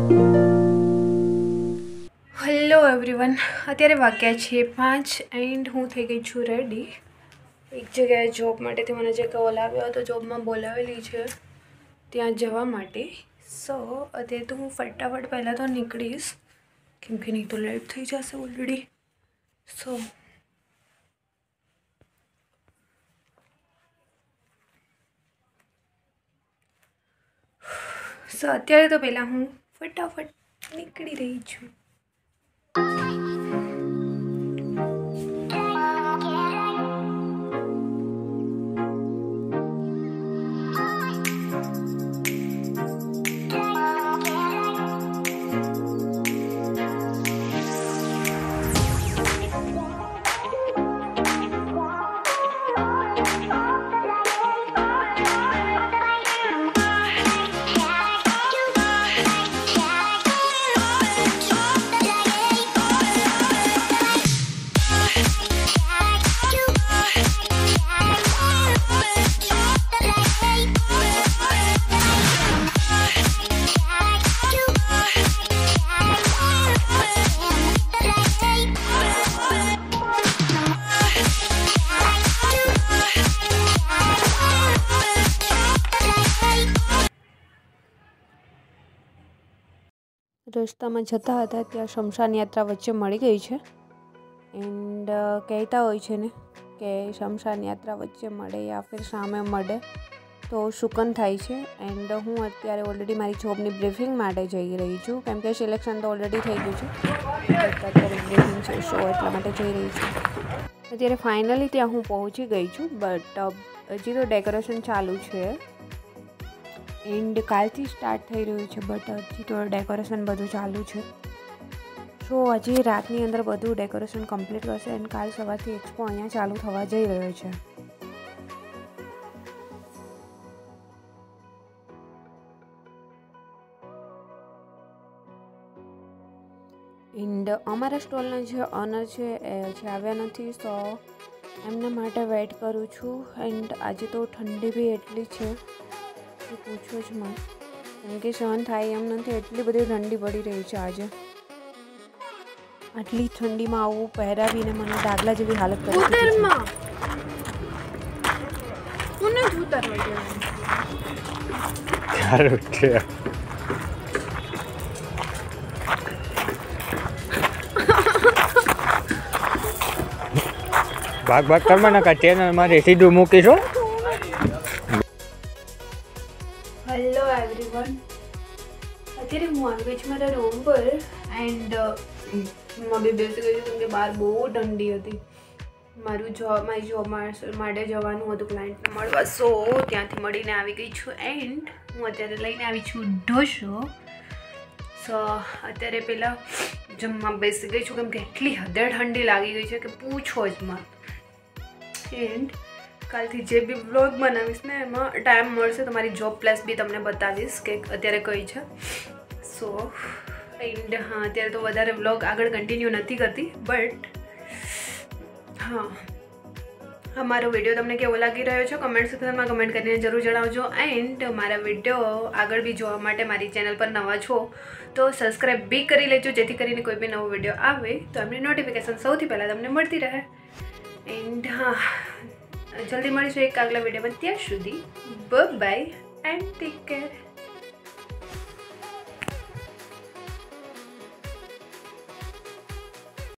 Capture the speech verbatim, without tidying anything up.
Hello everyone, અત્યારે વાગ્યા છે પાંચ એન્ડ હું થઈ ગઈ છું રેડી. એક જગ્યાએ જોબ માટેથી મને જે કોલ આવ્યો હતો, જોબમાં બોલાવેલી છે ત્યાં જવા માટે. સો અત્યારે તો હું ફટાફટ પહેલાં તો નીકળીશ, કેમ કે નહીં તો લેટ થઈ જશે ઓલરેડી. સો સો અત્યારે તો પહેલાં હું ફટાફટ નીકળી રહી છું. રસ્તામાં જતા હતા ત્યાં શમશાન યાત્રા વચ્ચે મળી ગઈ છે. એન્ડ કહેતા હોય છે ને કે શમશાન યાત્રા વચ્ચે મળે યા ફિર સામે મળે તો શુકન થાય છે. એન્ડ હું અત્યારે ઓલરેડી મારી જોબની બ્રીફિંગ માટે જઈ રહી છું, કેમ કે સિલેક્શન તો ઓલરેડી થઈ ગયું છે. અત્યારે બ્રીફિંગ છે શો એટલા માટે જઈ રહી છું. અત્યારે ફાઇનલી ત્યાં હું પહોંચી ગઈ છું, બટ હજી તો ડેકોરેશન ચાલુ છે. એન્ડ કાલથી સ્ટાર્ટ થઈ રહ્યું છે, બટ હજી તો ડેકોરેશન બધું ચાલુ છે. સો હજી રાતની અંદર બધું ડેકોરેશન કમ્પ્લીટ કરશે એન્ડ કાલ સવારથી એક્સપો અહીંયા ચાલુ થવા જઈ રહ્યો છે. એન્ડ અમારા સ્ટોલના જે ઓનર છે એ હજી આવ્યા નથી, સો એમના માટે વેઇટ કરું છું. એન્ડ આજે તો ઠંડી બી એટલી છે કે પૂછો જ માં, કેમ કે સહન થાય એમ નથી, એટલી બધી ઠંડી પડી રહી છે આજે. આટલી ઠંડીમાં આવું પહેરાવીને મને ડાગલા જેવી હાલત કરી ઉતરમાં કોને ઉતરવા દેવાનું કે ભાગ ભાગ કરવાના કા ચેનલ મારે સીધું મૂકીશું. હેલો એવરીવન, અત્યારે હું આવી ગઈ છું મારા રૂમ પર એન્ડ હું બી બેસી ગઈ છું કેમ કે બહાર બહુ ઠંડી હતી. મારું જોબ મારી જોબ માટે જવાનું હતું ક્લાયન્ટને મળવા, સો ત્યાંથી મળીને આવી ગઈ છું. એન્ડ હું અત્યારે લઈને આવી છું ઢોસો. સો અત્યારે પહેલાં જમવા બેસી ગઈ છું કેમ કે એટલી હદે ઠંડી લાગી ગઈ છે કે પૂછો જ માં. એન્ડ કાલથી જે બી વ્લોગ બનાવીશ ને એમાં ટાઈમ મળશે તો મારી જોબ પ્લેસ બી તમને બતાવીશ કે અત્યારે કઈ છે. સો એન્ડ હા, અત્યારે તો વધારે વ્લોગ આગળ કન્ટિન્યુ નથી કરતી, બટ હા, અમારો વિડીયો તમને કેવો લાગી રહ્યો છે કમેન્ટ સેક્શનમાં કમેન્ટ કરીને જરૂર જણાવજો. એન્ડ મારા વિડીયો આગળ બી જોવા માટે મારી ચેનલ પર નવા છો તો સબસ્ક્રાઈબ બી કરી લેજો, જેથી કરીને કોઈ બી નવો વિડીયો આવે તો એમની નોટિફિકેશન સૌથી પહેલાં તમને મળતી રહે. એન્ડ હા, જલ્દી મળીશું એક આગલા વિડીયોમાં. ત્યાં સુધી bye bye and take care.